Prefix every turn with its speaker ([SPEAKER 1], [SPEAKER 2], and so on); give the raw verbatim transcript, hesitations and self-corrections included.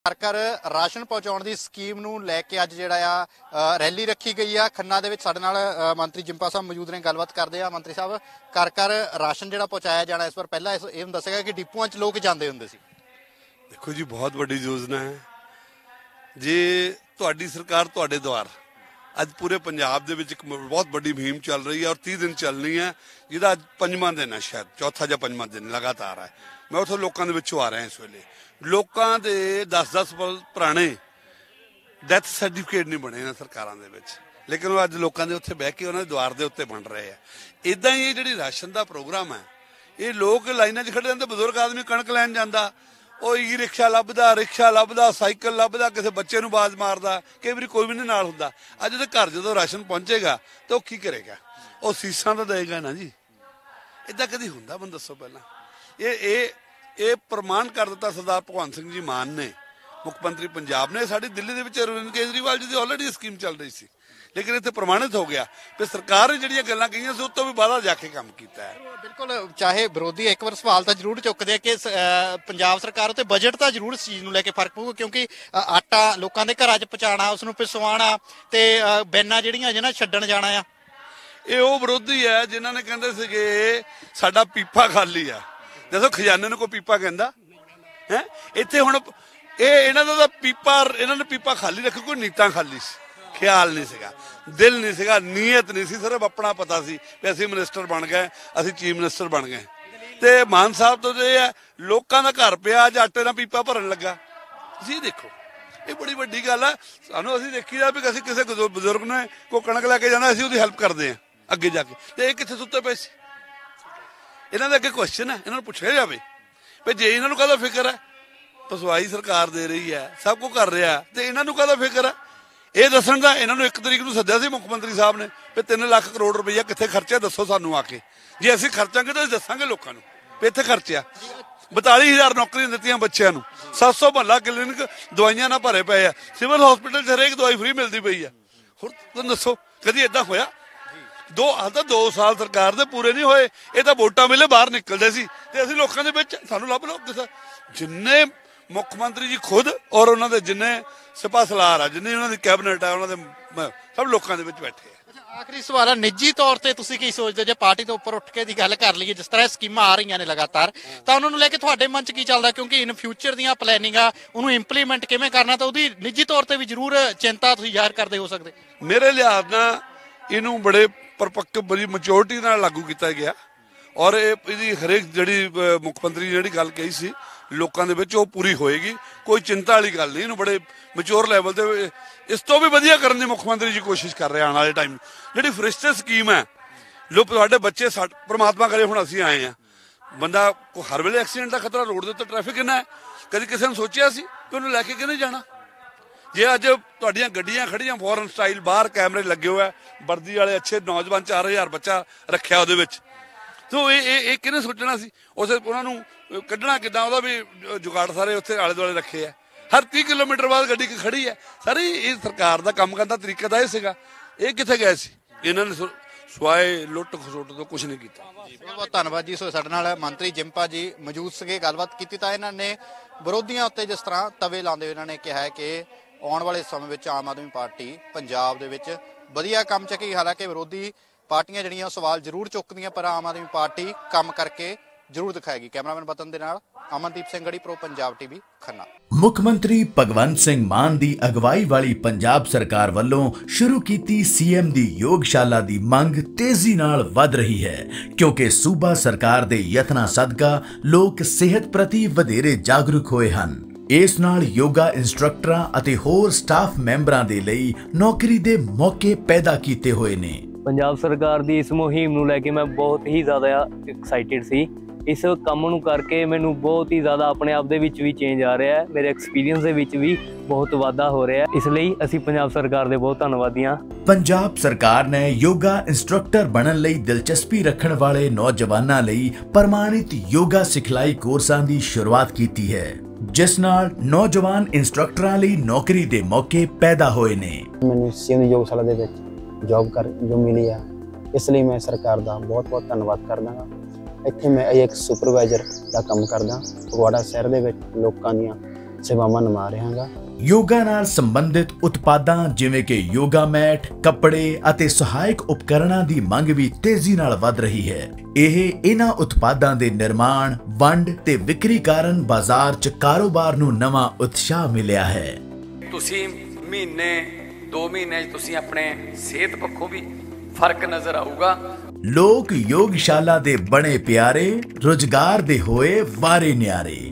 [SPEAKER 1] घर घर राशन पहुँचाने की स्कीम नूं लैके अज जिहड़ा आ रैली रखी गई है। खन्ना दे विच साडे नाल मंत्री जिंपा साहब मौजूद ने, गलबात करते हैं। मंत्री साहब, घर घर राशन जिहड़ा पहुँचाया जाना इस बार पहला ये दसेगा कि डिपूआं च लोग जांदे हुंदे सी।
[SPEAKER 2] देखो जी, बहुत बड़ी योजना है जे तुहाडी सरकार तुहाडे द्वार अज पूरे पंजाब दे विच एक बहुत बड़ी मुहिम चल रही है और तीस दिन चलनी है, जिहदा अज पंजवां दिन है, शायद चौथा या पंजवां दिन लगातार है। मैं उत्थों लोकां दे विचों आ रहा इस वेले। लोकां दे दस दस पुराने डैथ सर्टिफिकेट नहीं बने इन्हां सरकारां दे विच, लेकिन अज लोकां दे उत्थे बह के उन्हां दे द्वार दे उत्ते बन रहे हैं। इदां ही जिहड़ी राशन दा प्रोग्राम है, ये लोग लाइनां 'च खड़े रहंदे, बजुर्ग आदमी कणक लैण जांदा, ਉਹ ई रिक्शा ਲੱਭਦਾ, रिक्शा ਲੱਭਦਾ, साइकिल ਲੱਭਦਾ, ਕਿਸੇ ਬੱਚੇ ਨੂੰ ਬਾਜ਼ ਮਾਰਦਾ, ਕਈ ਵਾਰੀ ਕੋਈ ਵੀ ਨਹੀਂ ਨਾਲ ਹੁੰਦਾ। ਅੱਜ ਉਹਦੇ ਘਰ ਜਦੋਂ ਰਾਸ਼ਨ ਪਹੁੰਚੇਗਾ ਤਾਂ ਉਹ ਕੀ ਕਰੇਗਾ? ਉਹ ਸੀਸਾਂ ਤਾਂ ਦੇਗਾ ਨਾ ਜੀ। ਇਦਾਂ ਕਦੀ ਹੁੰਦਾ? ਮੈਨੂੰ ਦੱਸੋ ਪਹਿਲਾਂ। ਇਹ ਇਹ ਇਹ ਪ੍ਰਮਾਣ ਕਰ ਦਿੱਤਾ ਸਰਦਾਰ ਭਗਵੰਤ ਸਿੰਘ ਜੀ ਮਾਨ ਨੇ, ਮੁੱਖ ਮੰਤਰੀ ਪੰਜਾਬ ਨੇ। ਸਾਡੀ ਦਿੱਲੀ ਦੇ ਵਿੱਚ ਅਰਵਿੰਦ ਕੇਜਰੀਵਾਲ ਜੀ ਦੀ ਆਲਰੇਡੀ ਸਕੀਮ ਚੱਲ ਰਹੀ ਸੀ, लेकिन इतने प्रमाणित हो गया कि सरकार ने जिहड़ियां गल्लां कहीआं सी उस तों भी बाहर जाके काम किया है।
[SPEAKER 1] बिल्कुल, चाहे विरोधी एक बार सवाल तो जरूर चुकते हैं कि पंजाब सरकार उत्ते बजट तो जरूर इस चीज़ नूं लैके फर्क पऊगा, क्योंकि आटा लोगों के घरां च पहुँचाना, उसनूं पिसवाना ते बैनां जिहड़ियां जे ना छड्डण जाना आ।
[SPEAKER 2] ये वो विरोधी है जिन्हां ने कहंदे सीगे साडा पीपा खाली आ। दसो खजाने नूं कोई पीपा कहंदा है? इत्थे हुण ये इन्हां दा पीपा, इन्हां ने पीपा खाली रखे, कोई नीतां खाली सी, ख्याल नहीं सीगा, दिल नहीं सीगा, नीयत नहीं सी, सिर्फ अपना पता सी कि असीं मिनिस्टर बन गए, असीं चीफ मिनिस्टर बन गए। ते मान साहब तो ये है लोकां दा घर पिया अज आटे दा पीपा भरन लगा जी। देखो ये बड़ी वड्डी गल है। सानूं असीं देखीदा भी असीं किसी बजुर्ग ने कोई कणक लैके जाना, असीं उहदी हैल्प करदे हां अगे जाके, ते इह कित्थे सुत्ते पए सी? इन्हां दे अगे क्वेश्चन है, इन्हां नूं पुछिआ जावे भी जे इन्हां नूं काहदा फिकर है? पसवाई सरकार दे रही है, सब कुछ कर रहा, ते इन्हां नूं काहदा फिकर है? ਇਹ ਦੱਸਣ ਦਾ ਇਹਨਾਂ ਨੂੰ ਇੱਕ ਤਰੀਕ ਨੂੰ ਸੱਦਿਆ ਸੀ ਮੁੱਖ ਮੰਤਰੀ ਸਾਹਿਬ ਨੇ ਵੀ ਤਿੰਨ ਲੱਖ ਕਰੋੜ ਰੁਪਈਆ ਕਿੱਥੇ ਖਰਚਿਆ, ਦੱਸੋ ਸਾਨੂੰ ਆ ਕੇ। ਜੇ ਅਸੀਂ ਖਰਚਾਂਗੇ ਤਾਂ ਅਸੀਂ ਦੱਸਾਂਗੇ ਲੋਕਾਂ ਨੂੰ ਵੀ ਇੱਥੇ ਖਰਚਿਆ। ਬਤਾਲੀ ਹਜ਼ਾਰ ਨੌਕਰੀਆਂ ਦਿੱਤੀਆਂ ਬੱਚਿਆਂ ਨੂੰ, ਸੱਤ ਸੌ ਮਹੱਲਾ ਕਲੀਨਿਕ ਦਵਾਈਆਂ ਨਾਲ ਭਰੇ ਪਏ ਆ, ਸਿਵਲ ਹਸਪੀਟਲ 'ਚ ਹਰੇਕ ਦਵਾਈ ਫ੍ਰੀ ਮਿਲਦੀ ਪਈ ਆ। ਹੁਣ ਤੁਹਾਨੂੰ ਦੱਸੋ ਕਦੀ ਏਦਾਂ ਹੋਇਆ? ਦੋ ਹਾਲ ਤਾਂ ਦੋ ਸਾਲ ਸਰਕਾਰ ਦੇ ਪੂਰੇ ਨਹੀਂ ਹੋਏ, ਇਹ ਤਾਂ ਵੋਟਾਂ ਵੇਲੇ ਬਾਹਰ ਨਿਕਲਦੇ ਸੀ ਤੇ ਅਸੀਂ ਲੋਕਾਂ ਦੇ ਵਿੱਚ। ਸਾਨੂੰ ਲੱਭ ਲਓ ਕਿਸੇ ਜਿੰਨੇ ਮੁੱਖ ਮੰਤਰੀ ਜੀ ਖੁਦ ਔਰ ਉਹਨਾਂ ਦੇ ਜਿੰਨੇ ਸਿਪਾ ਸਲਾਰ ਆ, ਜਿੰਨੀ ਉਹਨਾਂ ਦੀ ਕੈਬਨਿਟ ਆ, ਉਹਨਾਂ ਦੇ ਸਭ ਲੋਕਾਂ ਦੇ ਵਿੱਚ ਬੈਠੇ ਆ।
[SPEAKER 1] ਆਖਰੀ ਸਵਾਲ ਆ, ਨਿੱਜੀ ਤੌਰ ਤੇ ਤੁਸੀਂ ਕੀ ਸੋਚਦੇ ਜੇ ਪਾਰਟੀ ਤੋਂ ਉੱਪਰ ਉੱਠ ਕੇ ਦੀ ਗੱਲ ਕਰ ਲਈਏ, ਜਿਸ ਤਰ੍ਹਾਂ ਸਕੀਮਾਂ ਆ ਰਹੀਆਂ ਨੇ ਲਗਾਤਾਰ, ਤਾਂ ਉਹਨਾਂ ਨੂੰ ਲੈ ਕੇ ਤੁਹਾਡੇ ਮਨ 'ਚ ਕੀ ਚੱਲਦਾ? ਕਿਉਂਕਿ ਇਨ ਫਿਊਚਰ ਦੀਆਂ ਪਲੈਨਿੰਗ ਆ, ਉਹਨੂੰ ਇੰਪਲੀਮੈਂਟ ਕਿਵੇਂ ਕਰਨਾ, ਤਾਂ ਉਹਦੀ ਨਿੱਜੀ ਤੌਰ ਤੇ ਵੀ ਜ਼ਰੂਰ ਚਿੰਤਾ ਤੁਸੀਂ ਜ਼ਾਹਰ ਕਰਦੇ ਹੋ ਸਕਦੇ।
[SPEAKER 2] ਮੇਰੇ ਲਿਹਾਜ਼ ਨਾਲ ਇਹਨੂੰ ਬੜੇ ਪਰਪੱਕ ਬੜੀ ਮੈਚੋਰਿਟੀ ਨਾਲ ਲਾਗੂ ਕੀਤਾ ਗਿਆ ਔਰ ਇਹ ਇਹਦੀ ਹਰੇਕ ਜਿਹੜੀ ਮੁੱਖ ਮੰਤਰੀ ਜਿਹੜੀ ਗੱਲ ਕਹੀ ਸੀ ਲੋਕਾਂ ਦੇ ਵਿੱਚ ਉਹ ਪੂਰੀ ਹੋਏਗੀ। ਕੋਈ ਚਿੰਤਾ ਵਾਲੀ ਗੱਲ ਨਹੀਂ। ਇਹਨੂੰ ਬੜੇ ਮੈਚੋਰ ਲੈਵਲ ਤੇ ਇਸ ਤੋਂ ਵੀ ਵਧੀਆ ਕਰਨ ਦੀ ਮੁੱਖ ਮੰਤਰੀ ਜੀ ਕੋਸ਼ਿਸ਼ ਕਰ ਰਹੇ ਆਉਣ ਵਾਲੇ ਟਾਈਮ। ਜਿਹੜੀ ਫਰਿਸ਼ਤੇ ਸਕੀਮ ਹੈ, ਲੋਕ ਤੁਹਾਡੇ ਬੱਚੇ ਪਰਮਾਤਮਾ ਕਰੇ ਹੁਣ ਅਸੀਂ ਆਏ ਆ, ਬੰਦਾ ਹਰ ਵੇਲੇ ਐਕਸੀਡੈਂਟ ਦਾ ਖਤਰਾ, ਰੋਡ ਦੇ ਉੱਤੇ ਟ੍ਰੈਫਿਕ ਕਿੰਨਾ ਹੈ, ਕਦੀ ਕਿਸੇ ਨੇ ਸੋਚਿਆ ਸੀ ਕਿ ਉਹਨੂੰ ਲੈ ਕੇ ਕਿਹਨੇ ਜਾਣਾ? ਜੇ ਅੱਜ ਤੁਹਾਡੀਆਂ ਗੱਡੀਆਂ ਖੜੀਆਂ ਫੋਰਨ ਸਟਾਈਲ, ਬਾਹਰ ਕੈਮਰੇ ਲੱਗੇ ਹੋਏ, ਵਰਦੀ ਵਾਲੇ ਅੱਛੇ ਨੌਜਵਾਨ, ਚਾਰ ਹਜ਼ਾਰ ਬੱਚਾ ਰੱਖਿਆ ਉਹਦੇ ਵਿੱਚ, ਸੋ ਇਹ ਇਹ ਕਿਹਨੇ ਸੋਚਣਾ ਸੀ? ਉਸੇ ਉਹਨਾਂ ਨੂੰ ਕੱਢਣਾ ਕਿੱਦਾਂ, ਉਹਦਾ ਵੀ ਜੁਗਾੜ ਸਾਰੇ ਉੱਥੇ ਆਲੇ ਦੁਆਲੇ ਰੱਖੇ ਆ। ਹਰ ਤੀਹ ਕਿਲੋਮੀਟਰ ਬਾਅਦ ਗੱਡੀ ਖੜੀ ਹੈ। ਸਾਰੀ ਇਹ ਸਰਕਾਰ ਦਾ ਕੰਮ ਕਰਨ ਦਾ ਤਰੀਕਾ ਤਾਂ ਇਹ ਸੀਗਾ। ਇਹ ਕਿੱਥੇ ਗਏ ਸੀ? ਇਹਨਾਂ ਨੇ ਸਵਾਏ ਲੁੱਟ ਖਸੁੱਟ ਤੋਂ ਕੁਛ ਨਹੀਂ ਕੀਤਾ।
[SPEAKER 1] ਬਹੁਤ ਬਹੁਤ ਧੰਨਵਾਦ ਜੀ। ਸੋ ਸਾਡੇ ਨਾਲ ਮੰਤਰੀ ਜਿੰਪਾ ਜੀ ਮੌਜੂਦ ਸੀਗੇ, ਗੱਲਬਾਤ ਕੀਤੀ। ਤਾਂ ਇਹਨਾਂ ਨੇ ਵਿਰੋਧੀਆਂ ਉੱਤੇ ਜਿਸ ਤਰ੍ਹਾਂ ਤਵੇ ਲਾਉਂਦੇ ਹੋਏ ਇਹਨਾਂ ਨੇ ਕਿਹਾ ਕਿ ਆਉਣ ਵਾਲੇ ਸਮੇਂ ਵਿੱਚ ਆਮ ਆਦਮੀ ਪਾਰਟੀ ਪੰਜਾਬ ਦੇ ਵਿੱਚ ਵਧੀਆ ਕੰਮ ਚੱਕੀ। ਹਾਲਾਂਕਿ ਵਿਰੋਧੀ ਪਾਰਟੀਆਂ ਜਿਹੜੀਆਂ ਸਵਾਲ ਜ਼ਰੂਰ ਚੁੱਕਦੀਆਂ, ਪਰ ਆਮ ਆਦਮੀ ਪਾਰਟੀ ਕੰਮ ਕਰਕੇ ਜ਼ਰੂਰ ਦਿਖਾਏਗੀ। ਕੈਮਰਾਮੈਨ ਵਤਨ ਦੇ ਨਾਲ ਅਮਨਦੀਪ ਸਿੰਘ ਗੜੀ, ਪ੍ਰੋ ਪੰਜਾਬ ਟੀਵੀ, ਖੰਨਾ।
[SPEAKER 3] ਮੁੱਖ ਮੰਤਰੀ ਭਗਵੰਤ ਸਿੰਘ ਮਾਨ ਦੀ ਅਗਵਾਈ ਵਾਲੀ ਪੰਜਾਬ ਸਰਕਾਰ ਵੱਲੋਂ ਸ਼ੁਰੂ ਕੀਤੀ ਸੀਐਮ ਦੀ ਯੋਗਸ਼ਾਲਾ ਦੀ ਮੰਗ ਤੇਜ਼ੀ ਨਾਲ ਵਧ ਰਹੀ ਹੈ, ਕਿਉਂਕਿ ਸੂਬਾ ਸਰਕਾਰ ਦੇ ਯਤਨਾਂ ਸਦਕਾ ਲੋਕ ਸਿਹਤ ਪ੍ਰਤੀ ਵਧੇਰੇ ਜਾਗਰੂਕ ਹੋਏ ਹਨ। ਇਸ ਨਾਲ ਯੋਗਾ ਇੰਸਟ੍ਰਕਟਰਾਂ ਅਤੇ ਹੋਰ ਸਟਾਫ ਮੈਂਬਰਾਂ ਦੇ ਲਈ ਨੌਕਰੀ ਦੇ ਮੌਕੇ ਪੈਦਾ ਕੀਤੇ ਹੋਏ ਨੇ।
[SPEAKER 4] ਪੰਜਾਬ ਸਰਕਾਰ ਦੀ ਇਸ ਮੁਹਿੰਮ ਨੂੰ ਲੈ ਕੇ ਮੈਂ ਬਹੁਤ ਹੀ ਜ਼ਿਆਦਾ ਐਕਸਾਈਟਿਡ ਸੀ। ਇਸ ਕੰਮ ਨੂੰ ਕਰਕੇ ਮੈਨੂੰ ਬਹੁਤ ਹੀ ਜ਼ਿਆਦਾ ਆਪਣੇ ਆਪ ਦੇ ਵਿੱਚ ਵੀ ਚੇਂਜ ਆ ਰਿਹਾ ਹੈ, ਮੇਰੇ ਐਕਸਪੀਰੀਅੰਸ ਦੇ ਵਿੱਚ ਵੀ ਬਹੁਤ ਵਾਧਾ ਹੋ ਰਿਹਾ ਹੈ। ਇਸ ਲਈ ਅਸੀਂ ਪੰਜਾਬ ਸਰਕਾਰ ਦੇ ਬਹੁਤ ਧੰਨਵਾਦੀ ਹਾਂ।
[SPEAKER 3] ਪੰਜਾਬ ਸਰਕਾਰ ਨੇ ਯੋਗਾ ਇੰਸਟ੍ਰਕਟਰ ਬਣਨ ਲਈ ਦਿਲਚਸਪੀ ਰੱਖਣ ਵਾਲੇ ਨੌਜਵਾਨਾਂ ਲਈ ਪ੍ਰਮਾਣਿਤ ਯੋਗਾ ਸਿਖਲਾਈ ਕੋਰਸਾਂ ਦੀ ਸ਼ੁਰੂਆਤ ਕੀਤੀ ਹੈ, ਜਿਸ ਨਾਲ ਨੌਜਵਾਨ ਇੰਸਟ੍ਰਕਟਰਾਂ ਲਈ ਨੌਕਰੀ ਦੇ ਮੌਕੇ ਪੈਦਾ ਹੋਏ ਨੇ।
[SPEAKER 5] ਮੈਨੂੰ ਸੀਐਮ ਯੋਗਸ਼ਾਲਾ ਦੇ ਵਿੱਚ ਜੌਬ ਕਰ ਜੋ ਮਿਲੀ ਹੈ, ਇਸ ਲਈ ਮੈਂ ਸਰਕਾਰ ਦਾ ਬਹੁਤ ਬਹੁਤ ਧੰਨਵਾਦ ਕਰਦਾ ਹਾਂ। ਇੱਥੇ ਮੈਂ ਇੱਕ ਸੁਪਰਵਾਈਜ਼ਰ ਦਾ ਕੰਮ ਕਰਦਾ। ਫਗਵਾੜਾ ਸ਼ਹਿਰ ਦੇ ਵਿੱਚ ਲੋਕਾਂ ਦੀਆਂ ਸੇਵਾਵਾਂ ਨਿਭਾ ਰਿਹਾ ਹਾਂ।
[SPEAKER 3] ਯੋਗਾ ਨਾਲ ਸੰਬੰਧਿਤ ਉਤਪਾਦਾਂ ਜਿਵੇਂ ਕਿ ਯੋਗਾ ਮੈਟ, ਕੱਪੜੇ ਅਤੇ ਸਹਾਇਕ ਉਪਕਰਣਾਂ ਦੀ ਮੰਗ ਵੀ ਤੇਜ਼ੀ ਨਾਲ ਵਧ ਰਹੀ ਹੈ। ਇਹ ਇਹਨਾਂ ਉਤਪਾਦਾਂ ਦੇ ਨਿਰਮਾਣ, ਵੰਡ ਤੇ ਵਿਕਰੀ ਕਾਰਨ ਬਾਜ਼ਾਰ 'ਚ ਕਾਰੋਬਾਰ ਨੂੰ ਨਵਾਂ ਉਤਸ਼ਾਹ ਮਿਲਿਆ ਹੈ।
[SPEAKER 6] ਤੁਸੀਂ ਮਹੀਨੇ ਦੋ ਮਹੀਨੇ 'ਚ ਤੁਸੀਂ ਆਪਣੇ ਸਿਹਤ ਪੱਖੋਂ ਵੀ ਫਰਕ ਨਜ਼ਰ ਆਊਗਾ।
[SPEAKER 3] ਲੋਕ ਯੋਗਸ਼ਾਲਾ ਦੇ ਬਣੇ ਪਿਆਰੇ, ਰੁਜ਼ਗਾਰ ਦੇ ਹੋਏ ਵਾਰੇ ਨਿਆਰੇ।